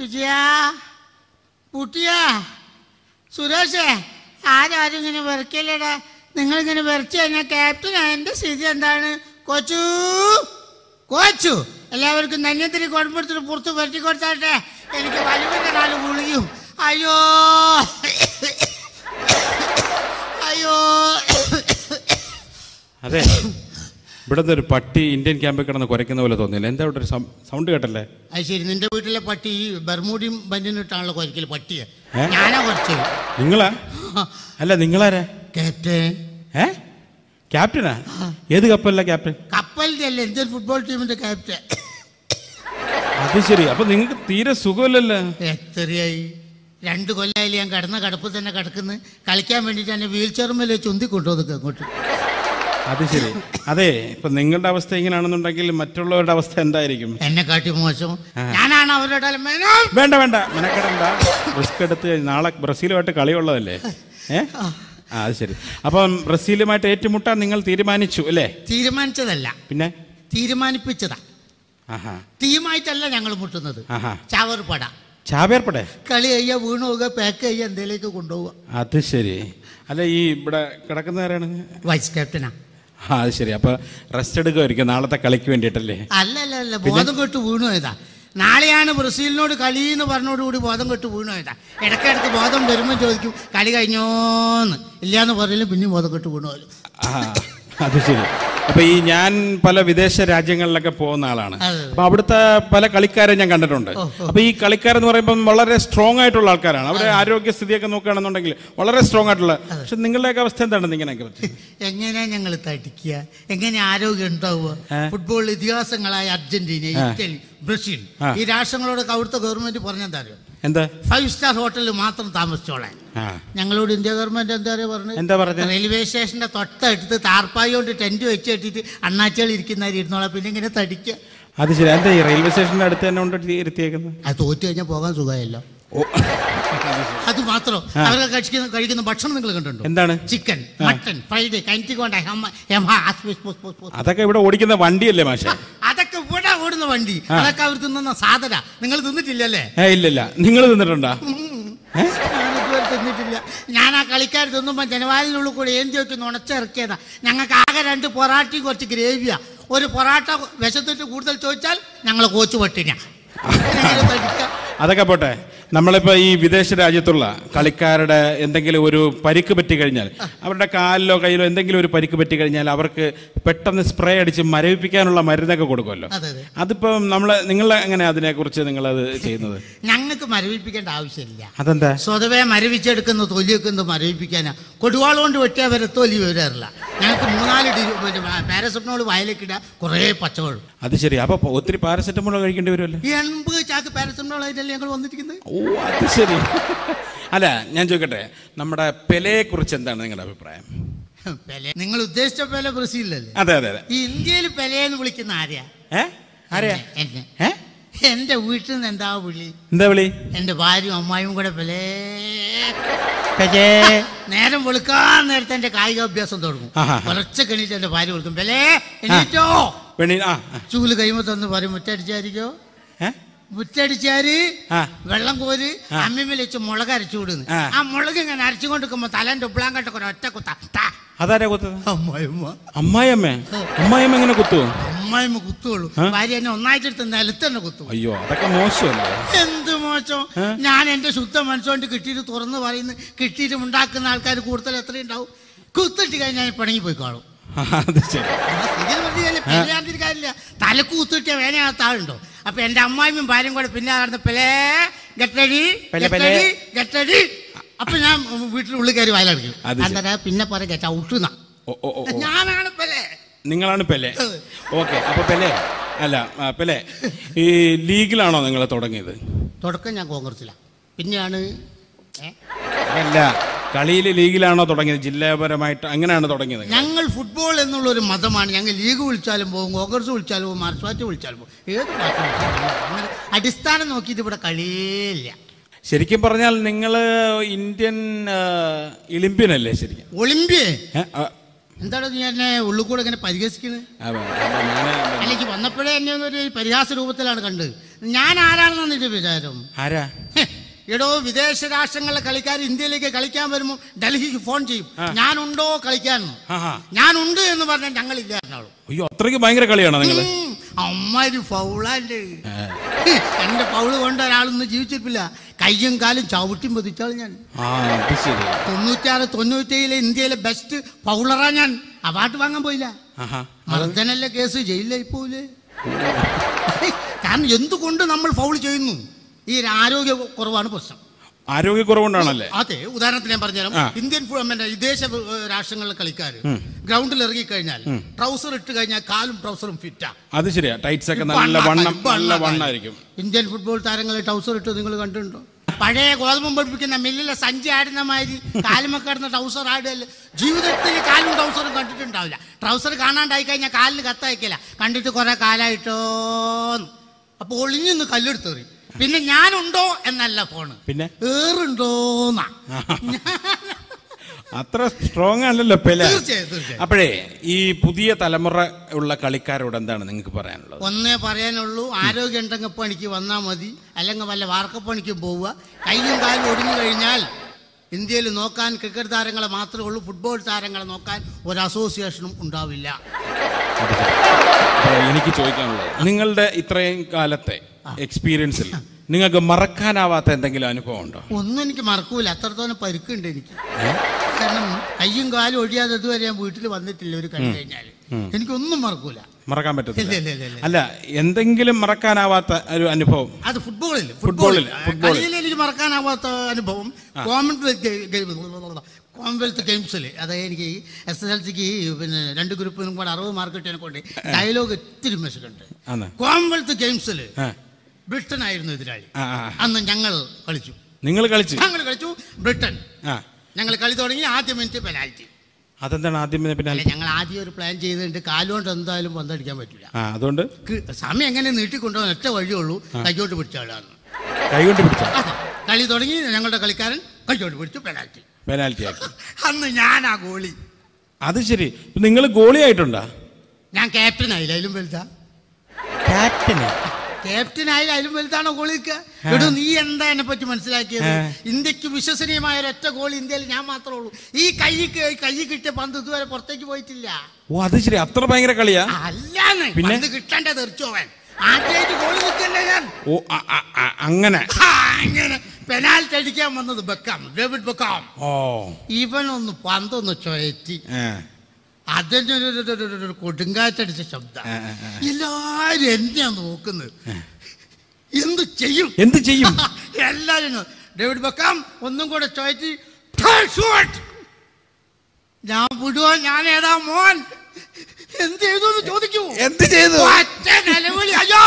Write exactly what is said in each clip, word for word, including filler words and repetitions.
വിജയാ കുട്ടിയാ സുരേഷേ ആരാരും ഇങ്ങനെ വിറക്കല്ലേടാ. നിങ്ങളിങ്ങനെ വിറച്ചു കഴിഞ്ഞാൽ ക്യാപ്റ്റൻ എൻ്റെ സ്ഥിതി എന്താണ്? കോച്ചു കോച്ചു എല്ലാവർക്കും നന്യത്തിന് കുഴപ്പമെടുത്തിട്ട് പുറത്ത് വരട്ടി കൊടുത്താട്ടെ. എനിക്ക് വലുവിൻ്റെ നാല് ഗുളിയും. അയ്യോ അയ്യോ. അതെ, ഇവിടുത്തെ ഒരു പട്ടി ഇന്ത്യൻ ക്യാമ്പിൽ കിടന്ന് കുരയ്ക്കുന്ന പോലെ തോന്നിയില്ല. എന്താ ഇവിടെ ഒരു സൗണ്ട് കേട്ടല്ലേ? അത് ശരി, നിന്റെ വീട്ടിലെ പട്ടി ഈ ബർമൂഡിയും ബന്ധിട്ടാണല്ലോ കുരയ്ക്കല്. പട്ടിയെ ഞാനാ കുറച്ചത്. നിങ്ങളാ? അല്ല, നിങ്ങളാരാ? ക്യാപ്റ്റൻ. ഏ ക്യാപ്റ്റനാ? ഏത് കപ്പലിലെ ക്യാപ്റ്റൻ? കപ്പലിന്റെ അല്ല, ഇന്ത്യൻ ഫുട്ബോൾ ടീമിന്റെ ക്യാപ്റ്റൻ. അത് ശരി. അപ്പൊ നിങ്ങൾക്ക് തീരെ സുഖമില്ലല്ലോ. എത്രയായി? രണ്ട് കൊല്ലായാലും ഞാൻ കിടന്ന കിടപ്പ് തന്നെ കിടക്കുന്നു. കളിക്കാൻ വേണ്ടിട്ട് എന്നെ വീൽ ചെയർമേലെ ചുന്തി കൊണ്ടുപോകും അങ്ങോട്ട്. അത് ശരി. അതെ, ഇപ്പൊ നിങ്ങളുടെ അവസ്ഥ ഇങ്ങനെയാണെന്നുണ്ടെങ്കിൽ മറ്റുള്ളവരുടെ അവസ്ഥ എന്തായിരിക്കും? എന്നെ കാട്ടി മോശം. ഞാനാണ് അവരുടെ. വേണ്ട വേണ്ട, മെനക്കെടണ്ട. റിസ്ക് എടുത്ത് നാളെ ബ്രസീലുമായിട്ട് കളിയുള്ളതല്ലേ? ഏഹ് ആ അത് ശരി. അപ്പം ബ്രസീലുമായിട്ട് ഏറ്റുമുട്ടാൻ നിങ്ങൾ തീരുമാനിച്ചു അല്ലേ? തീരുമാനിച്ചതല്ല, പിന്നെ തീരുമാനിപ്പിച്ചതാ. ടീമായിട്ടല്ല ഞങ്ങൾ മുട്ടുന്നത്. ചാവേർപ്പട. ചാവേർപ്പട കളി കഴിയാ വീണു പോവുക, പാക്ക് ചെയ്യാ, എന്തേലേക്ക് കൊണ്ടുപോവുക. അത് ശരി. അല്ല, ഈ ഇവിടെ കിടക്കുന്നവരാണ്? വൈസ് ക്യാപ്റ്റനാ. ആ അത് ശരി. അപ്പൊ റെസ്റ്റ് എടുക്കുമായിരിക്കും നാളത്തെ കളിക്ക് വേണ്ടിയിട്ടല്ലേ? അല്ല അല്ല അല്ല, ബോധം കെട്ട് വീണു പോയതാ. നാളെയാണ് ബ്രസീലിനോട് കളി എന്ന് പറഞ്ഞോടുകൂടി ബോധം കെട്ട് വീണു പോയതാ. ഇടയ്ക്കിടയ്ക്ക് ബോധം വരുമ്പോൾ ചോദിക്കും കളി കഴിഞ്ഞോന്ന്. ഇല്ലാന്ന് പറയലും പിന്നെയും ബോധം കെട്ട് വീണു പോലും. അത് ശരി. അപ്പൊ ഈ ഞാൻ പല വിദേശ രാജ്യങ്ങളിലൊക്കെ പോകുന്ന ആളാണ്. അപ്പൊ അവിടുത്തെ പല കളിക്കാരെ ഞാൻ കണ്ടിട്ടുണ്ട്. അപ്പൊ ഈ കളിക്കാരെന്ന് പറയുമ്പോൾ വളരെ സ്ട്രോങ് ആയിട്ടുള്ള ആൾക്കാരാണ്. അവരുടെ ആരോഗ്യസ്ഥിതിയൊക്കെ നോക്കുകയാണെന്നുണ്ടെങ്കിൽ വളരെ സ്ട്രോങ് ആയിട്ടുള്ള. പക്ഷെ നിങ്ങളുടെയൊക്കെ അവസ്ഥ എന്താണ്? ഇങ്ങനെയൊക്കെ എങ്ങനെയാ ഞങ്ങൾ തടിക്കുക? എങ്ങനെ ആരോഗ്യം ഉണ്ടാവുക? ഫുട്ബോൾ ഇതിഹാസങ്ങളായ അർജന്റീന, ഇറ്റലി, ബ്രസീൽ ഈ രാഷ്ട്രങ്ങളോടൊക്കെ അവിടുത്തെ ഗവൺമെന്റ് പറഞ്ഞെന്താ അറിയോ? എന്താ? ഫൈവ് സ്റ്റാർ ഹോട്ടലിൽ മാത്രം താമസിച്ചോളാൻ. ഞങ്ങളോട് ഇന്ത്യ ഗവൺമെന്റ് എന്താ പറഞ്ഞത്? എന്താ പറഞ്ഞത്? റെയിൽവേ സ്റ്റേഷന്റെ തൊട്ടടുത്ത് താർപ്പായി കൊണ്ട് ടെന്റ് വെച്ച് കെട്ടിട്ട് അണ്ണാച്ചകൾ ഇരിക്കുന്നവർ ഇരുന്നോളാം. പിന്നെ ഇങ്ങനെ തടിക്കുക. അത് ശരി. എന്താ ഈ റെയിൽവേ സ്റ്റേഷന്റെ അടുത്ത് തന്നെ കൊണ്ട് ഇരുത്തിയേക്കുന്നത്? അത് തോറ്റു കഴിഞ്ഞാൽ പോകാൻ സുഖമായല്ലോ. അത് മാത്രം. അവരൊക്കെ കഴിക്കുന്ന കഴിക്കുന്ന ഭക്ഷണം നിങ്ങൾ കണ്ടിട്ടുണ്ടോ? എന്താണ്? ചിക്കൻ, മട്ടൻ, ഫ്രൈഡ്, കഞ്ചിക്കൊണ്ട. അതൊക്കെ ഇവിടെ ഓടിക്കുന്ന വണ്ടിയല്ലേ മാഷെ? അതൊക്കെ ഇവിടെ ഓടുന്ന വണ്ടി. അതൊക്കെ അവർ തിന്നുന്ന സാധന. നിങ്ങൾ തിന്നിട്ടില്ലല്ലേ? ഇല്ലില്ല. നിങ്ങൾ തിന്നിട്ടുണ്ടോ? ഞാനിതുവരെ തിന്നിട്ടില്ല. ഞാൻ ആ കളിക്കാർ തിന്നുമ്പോൾ ജനവാലിനുള്ളിൽ കൂടെ ഏന്തി വെച്ച് നുണച്ചിറക്കിയതാ. ഞങ്ങൾക്ക് ആകെ രണ്ട് പൊറാട്ടയും കുറച്ച് ഗ്രേവിയാ. ഒരു പൊറാട്ട വിശത്തിട്ട് കൂടുതൽ ചോദിച്ചാൽ ഞങ്ങൾ കോച്ച് പട്ടിനാ. അതൊക്കെ പോട്ടെ. നമ്മളിപ്പോൾ ഈ വിദേശ രാജ്യത്തുള്ള കളിക്കാരുടെ എന്തെങ്കിലും ഒരു പരിക്ക് പറ്റി കഴിഞ്ഞാൽ, അവരുടെ കാലിലോ കയ്യിലോ എന്തെങ്കിലും ഒരു പരിക്ക് പറ്റി കഴിഞ്ഞാൽ അവർക്ക് പെട്ടെന്ന് സ്പ്രേ അടിച്ച് മരവിപ്പിക്കാനുള്ള മരുന്നൊക്കെ കൊടുക്കുമല്ലോ. അതിപ്പം നമ്മൾ നിങ്ങൾ എങ്ങനെ അതിനെക്കുറിച്ച് നിങ്ങളത് ചെയ്യുന്നത്? ഞങ്ങൾക്ക് മരവിപ്പിക്കേണ്ട ആവശ്യമില്ല. അതെന്താ? സ്വതവേ മരവിച്ചെടുക്കുന്ന തൊലിയൊക്കെ എന്ത് മരവിപ്പിക്കാനാ? കൊടുവാൾ കൊണ്ട് വെട്ടിയാൽ വരെ തൊലി വരാറില്ല. ഞങ്ങൾക്ക് മൂന്നാല് പാരസെറ്റമോൾ വയലേക്കിടുക, കുറേ പച്ചവെള്ളം. അത് ശരി. അപ്പൊ ഒത്തിരി പാരസെറ്റമോൾ കഴിക്കേണ്ടി വരുമല്ലോ. എൺപത് ചാക്ക് പാരസെറ്റമോൾ ആയിട്ടല്ലേ ഞങ്ങൾ വന്നിരിക്കുന്നത്. ഓ അത് ശരി. അല്ല, ഞാൻ ചോദിക്കട്ടെ, നമ്മുടെ പെലെയെ കുറിച്ച് എന്താണ് നിങ്ങളുടെ അഭിപ്രായം? പെലെ നിങ്ങൾ ഉദ്ദേശിച്ച പെലെ ബ്രസീലിലല്ലേ? അതെ അതെ അതെ. ഈ ഇന്ത്യയിൽ പെലെന്ന് വിളിക്കുന്ന ആരെയാ? ആരെയാ? എന്നെ. എന്റെ വീട്ടിൽ നിന്ന് എന്താ വിളി? എന്താ വിളി? എന്റെ ഭാര്യയും അമ്മായും കൂടെ പെലേ പെലേ. നേരം വെളുക്കാൻ നേരത്തെ എന്റെ കായിക അഭ്യാസം തുടങ്ങും. കുറച്ച് കണിയിട്ട് എന്റെ ഭാര്യ വിളിക്കും, പെലേ എണീറ്റോ. ചൂല് കൈമ തന്ന് പറയും, മുറ്റടിച്ചായിരിക്കോ? മുറ്റടിച്ചാര് വെള്ളം കോര് അമ്മിമേൽ വെച്ച് മുളക് അരച്ചു വിടുന്നു. ആ മുളക് ഇങ്ങനെ അരച്ചുകൊണ്ട് നിൽക്കുമ്പോ തലേന്റെ ഉപ്പിളാങ്കട്ടൊക്കെ ഒരു ഒറ്റ കുത്ത. അതാരാ കുത്തത്? അമ്മായിമ്മ. അമ്മായിയമ്മ? അമ്മായിമ്മ എങ്ങനെ കുത്തുവോ? അമ്മായിമ്മ കുത്തുള്ളൂ. ഭാര്യ എന്നെ ഒന്നായിട്ടെടുത്ത് നിലത്ത് തന്നെ കുത്തും. അയ്യോ, അതൊക്കെ മോശമല്ലേ? എന്ത് മോശം? ഞാൻ എന്റെ ശുദ്ധ മനസ്സുകൊണ്ട് കിട്ടിയിട്ട് തുറന്ന് പറയുന്നു. കിട്ടിയിട്ട് ഉണ്ടാക്കുന്ന ആൾക്കാർ കൂടുതൽ എത്രയും ഉണ്ടാവും. കുത്തിട്ട് കഴിഞ്ഞാൽ പിണങ്ങി പോയി കാണും. കാര്യമില്ല. തലക്ക് കുത്തിട്ടിയ വേനകത്ത് ആളുണ്ടോ? അപ്പൊ എന്റെ അമ്മായിയും ഭാര്യയും കൂടെ പിന്നെ നടന്ന പെലേ ഗട്ടടി ഗട്ടടി ഗട്ടടി. അപ്പൊ ഞാൻ വീട്ടിനുള്ളിൽ കയറി വയലടിക്കും. അന്നേരം പിന്നെ പറയാ ചവിട്ടുന്ന ഞാനാണ് പെലെ. നിങ്ങളാണ് പെലെ. ഓക്കെ. അപ്പൊ പെലെ അല്ല പെലെ, ഈ ലീഗിലാണോ നിങ്ങൾ തുടങ്ങിയത്? തുടക്കം ഞാൻ കോൺഗ്രസിലാണ്. പിന്നെയാണ് അല്ല, കളിയിൽ ലീഗിലാണോ തുടങ്ങിയത്? ജില്ലാപരമായിട്ട് അങ്ങനെയാണ് തുടങ്ങിയത്? ഞങ്ങൾ ഫുട്ബോൾ എന്നുള്ളൊരു മതമാണ്. ഞങ്ങൾ ലീഗ് വിളിച്ചാലും പോകും, കോൺഗ്രസ് വിളിച്ചാലും പോകും, മാർക്സ് പാർട്ടി വിളിച്ചാലും പോകും, ഏത് പാർട്ടി വിളിച്ചാലും അങ്ങനെ അടിസ്ഥാനം നോക്കിയിട്ട് ഇവിടെ കളിയില്ല. ശരിക്കും പറഞ്ഞാൽ നിങ്ങൾ ഇന്ത്യൻ ഒളിമ്പ്യനല്ലേ? ശരിക്കും ഒളിമ്പ്യൻ എന്താണ് നീ എന്നെ ഉള്ളിൽ കൂടെ ഇങ്ങനെ പരിഹസിക്കുന്നത്? അല്ലെങ്കിൽ വന്നപ്പോഴേ എന്നെ ഒരു പരിഹാസ രൂപത്തിലാണ് കണ്ടത്. ഞാൻ ആരാണെന്ന് നിന്റെ വിചാരം? ആരാ? എടോ, വിദേശ രാഷ്ട്രങ്ങളിലെ കളിക്കാർ ഇന്ത്യയിലേക്ക് കളിക്കാൻ വരുമ്പോൾ ഡൽഹിക്ക് ഫോൺ ചെയ്യും, ഞാനുണ്ടോ കളിക്കാൻ. ഞാനുണ്ട് എന്ന് പറഞ്ഞാൽ ഞങ്ങളില്ല എന്നാളൂ. അയ്യോ, അത്രയ്ക്ക് ഭയങ്കര കളിയാണോ നിങ്ങള്? അമ്മാര് ഫൗളാണ്ട്. എന്റെ ഫൗള് കൊണ്ട് ഒരാളൊന്നും ജീവിച്ചിട്ടില്ല. കയ്യും കാലും ചവിട്ടിയും പതിച്ചാൾ ഞാൻ. തൊണ്ണൂറ്റാറ് തൊണ്ണൂറ്റേഴിലെ ഇന്ത്യയിലെ ബെസ്റ്റ് ഫൗളറാ ഞാൻ. അവാർഡ് വാങ്ങാൻ പോയില്ല. മർദ്ദനല്ലേ കേസ്, ജയിലിലായി പോയില്ലേ? കാരണം എന്തുകൊണ്ട് നമ്മൾ ഫൗൾ ചെയ്യുന്നു? ഈ ആരോഗ്യ കുറവാണ് പ്രശ്നം. ആരോഗ്യക്കുറവുകൊണ്ടാണല്ലേ? അതെ. ഉദാഹരണത്തിന് ഞാൻ പറഞ്ഞുതരാം. ഇന്ത്യൻ വിദേശ രാഷ്ട്രങ്ങളിലെ കളിക്കാർ ഗ്രൗണ്ടിൽ ഇറങ്ങി കഴിഞ്ഞാൽ ട്രൗസർ ഇട്ട് കഴിഞ്ഞാൽ കാലും ട്രൗസറും ഫിറ്റാ. അത് ശരിയാ. ടൈറ്റ്സ് ഒക്കെ നല്ല വണ്ണം നല്ല വണ്ണായിരിക്കും. ഇന്ത്യൻ ഫുട്ബോൾ താരങ്ങളെ ട്രൗസർ ഇട്ട് നിങ്ങൾ കണ്ടിട്ടുണ്ടോ? പഴയ ഗോതമ്പം പഠിപ്പിക്കുന്ന മില്ലിലെ സഞ്ചി ആടുന്ന മാതിരി കാലുമൊക്കെ ഇടുന്ന ട്രൗസർ ആടുകയല്ലേ. ജീവിതത്തിൽ കാലും ട്രൗസറും കണ്ടിട്ടുണ്ടാവില്ല. ട്രൗസർ കാണാണ്ടായി കഴിഞ്ഞാൽ കാലിന് കത്തയക്കില്ല. കണ്ടിട്ട് കുറെ കാലായിട്ടോന്ന്. അപ്പൊ ഒളിഞ്ഞൊന്ന് കല്ലെടുത്തേറി. പിന്നെ ഞാനുണ്ടോ എന്നല്ല ഫോണ്, പിന്നെ ഏറുണ്ടോന്നാ. അത്ര സ്ട്രോങ് അല്ലല്ലോ പെലെ. അപ്പോഴേ ഈ പുതിയ തലമുറ ഉള്ള കളിക്കാരോട് എന്താണ് നിങ്ങൾക്ക് പറയാനുള്ളത്? ഒന്നേ പറയാനുള്ളൂ, ആരോഗ്യം ഉണ്ടെങ്കിൽ പണിക്ക് വന്നാൽ മതി, അല്ലെങ്കിൽ വല്ല വാർക്കപ്പണിക്കും പോവുക. കയ്യും കാലും ഒടിഞ്ഞു കഴിഞ്ഞാൽ ഇന്ത്യയിൽ നോക്കാൻ ക്രിക്കറ്റ് താരങ്ങളെ മാത്രമേ ഉള്ളൂ. ഫുട്ബോൾ താരങ്ങളെ നോക്കാൻ ഒരു അസോസിയേഷനും ഉണ്ടാവില്ല. എനിക്ക് ചോദിക്കാനുള്ളത്, നിങ്ങളുടെ ഇത്രയും കാലത്തെ എക്സ്പീരിയൻസിൽ നിങ്ങൾക്ക് മറക്കാനാവാത്ത എന്തെങ്കിലും അനുഭവം ഉണ്ടോ? ഒന്നും എനിക്ക് മറക്കൂല. അത്രത്തോളം പരുക്കുണ്ട് എനിക്ക്. കാരണം കയ്യും കാലും ഒഴിയാതെ ഇതുവരെ ഞാൻ വീട്ടിൽ വന്നിട്ടില്ല. ഒരു കളി കഴിഞ്ഞാൽ എനിക്കൊന്നും മറക്കൂല, മറക്കാൻ പറ്റത്തില്ല. അല്ല, എന്തെങ്കിലും മറക്കാനാവാത്ത ഒരു അനുഭവം? അത് ഫുട്ബോളിൽ ഫുട്ബോളിൽ കളിയിൽ എനിക്ക് മറക്കാനാവാത്ത അനുഭവം കോമൺവെൽത്ത് കോമൺവെൽത്ത് ഗെയിംസിൽ. അതായത് എനിക്ക് എസ് എസ് എൽ സിക്ക് പിന്നെ രണ്ട് ഗ്രൂപ്പിനും കൂടെ അറുപത് മാർക്ക് കിട്ടിയതിനെ കൊണ്ട് ഡയലോഗ് ഒത്തിരി മെസ്സുണ്ട്. കോമൺവെൽത്ത് ഗെയിംസിൽ ബ്രിട്ടൻ ആയിരുന്നു എതിരാളി. അന്ന് ഞങ്ങൾ കളിച്ചു. നിങ്ങൾ കളിച്ചു? ഞങ്ങൾ കളിച്ചു ബ്രിട്ടൻ. ഞങ്ങൾ കളി തുടങ്ങി ആദ്യ മിനിറ്റ് പെനാൽറ്റി. അതെന്താണ് ആദ്യം പെനാൽറ്റി? ഞങ്ങൾ ആദ്യം ഒരു പ്ലാൻ ചെയ്തിട്ട് കാലുകൊണ്ട് എന്തായാലും പന്തടിക്കാൻ പറ്റില്ല. അതുകൊണ്ട് സമയം എങ്ങനെ നീട്ടിക്കൊണ്ടുപോകാൻ ഒറ്റ വഴിയുള്ളൂ, കൈകൊണ്ട് പിടിച്ച ആളാണ്. കൈകൊണ്ട് പിടിച്ച കളി തുടങ്ങി ഞങ്ങളുടെ കളിക്കാരൻ കൈകൊണ്ട് പിടിച്ചു പെനാൽറ്റി. പെനാൽറ്റി ആക്കി. അന്ന് ഞാനാ ഗോളി. അത് ശരി. നിങ്ങൾ ഗോളി ആയിട്ടുണ്ടാ? ഞാൻ ക്യാപ്റ്റൻ ആയില്ല. അതിലും വലുതാ ക്യാപ്റ്റൻ. ക്യാപ്റ്റൻ ആയാലും അതിലും വലുതാണോ ഗോളിക്ക്? എടോ, നീ എന്താ എന്നെ പറ്റി മനസ്സിലാക്കിയത്? ഇന്ത്യക്ക് വിശ്വസനീയമായ ഒരൊറ്റ ഗോൾ ഇന്ത്യയിൽ ഞാൻ മാത്രമേ ഉള്ളൂ. ഈ കൈ കൈ കിട്ടിയ പന്ത് ഇതുവരെ പുറത്തേക്ക് പോയിട്ടില്ല. ഓ, അത് ശരി. അത്ര ഭയങ്കര കളിയാ? അല്ലാന്ന്. പന്ത് കിട്ടേണ്ട തെറിച്ചോവൻ ആദ്യമായിട്ട് ഗോൾ നിൽക്കല്ലേ ഞാൻ. ഓ, അങ്ങനെ അങ്ങനെ പെനാൽറ്റി അടിക്കാൻ വന്നത് ബെക്കാം, ഡേവിഡ് ബെക്കാം. ഓ, ഇവനൊന്ന് പന്തൊന്ന് ചുഴറ്റി അതിനൊരു കൊടുങ്കാറ്റടിച്ച ശബ്ദം. എല്ലാരും എന്നെയാ നോക്കുന്നത്. എന്ത് ചെയ്യും എന്ത് ചെയ്യും എല്ലാരും. ഡേവിഡ് ബെക്കാം ഒന്നും കൂടെ ചോദിച്ചു, ഞാൻ വിടുവോ? ഞാൻ ഏതാ മോൻ? എന്ത് ചെയ്തു എന്ന് ചോദിക്കൂ. എന്ത് ചെയ്തു? ഒറ്റ നിലവിളി, അയ്യോ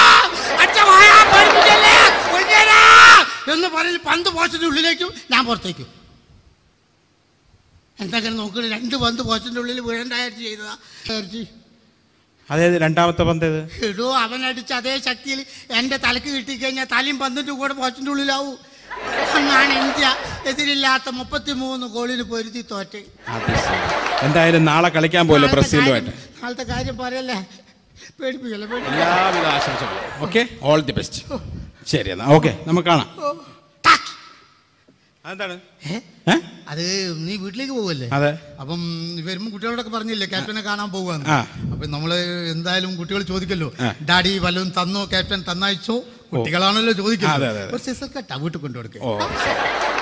എന്ന് പറഞ്ഞ് പന്ത് പോസ്റ്റിന്റെ ഉള്ളിലേക്കും ഞാൻ പുറത്തേക്കും. എന്തെങ്കിലും നോക്കണ രണ്ട് പന്ത് പോസ്റ്റിന്റെ ഉള്ളിൽ വീഴണ്ടായിട്ട് ചെയ്തതാ. അതായത് രണ്ടാമത്തെ പന്ത് ഇടോ, അവനടിച്ച് അതേ ശക്തിയിൽ എന്റെ തലക്ക് കിട്ടിക്കഴിഞ്ഞാൽ തലയും പന്തിന്റെ കൂടെ പോസ്റ്റിന്റെ ഉള്ളിലാവൂ. അന്നാണ് ഇന്ത്യ എതിരില്ലാത്ത മുപ്പത്തിമൂന്ന് ഗോളിന് പൊരുതി തോറ്റ്. എന്തായാലും നാളെ കളിക്കാൻ പോലെ ബ്രസീലുമായിട്ട്. നാളത്തെ കാര്യം പറയല്ലേ, പേടിപ്പിക്കല്ലേ. എല്ലാവിധ ആശംസകളും. Okay, all the best. ശരി, എന്നാ ഓക്കെ, നമുക്ക് കാണാം. അതെന്താണ്? അത് നീ വീട്ടിലേക്ക് പോവല്ലേ? അതെ. അപ്പം വരുമ്പോ കുട്ടികളോടൊക്കെ പറഞ്ഞില്ലേ ക്യാപ്റ്റനെ കാണാൻ പോവാന്ന്. അപ്പൊ നമ്മള് എന്തായാലും കുട്ടികൾ ചോദിക്കല്ലോ, ഡാഡി വല്ലതും തന്നോ? ക്യാപ്റ്റൻ തന്നയച്ചോ? കുട്ടികളാണല്ലോ ചോദിക്കുന്നത്. വീട്ടിൽ കൊണ്ടുകൊടുക്കുക.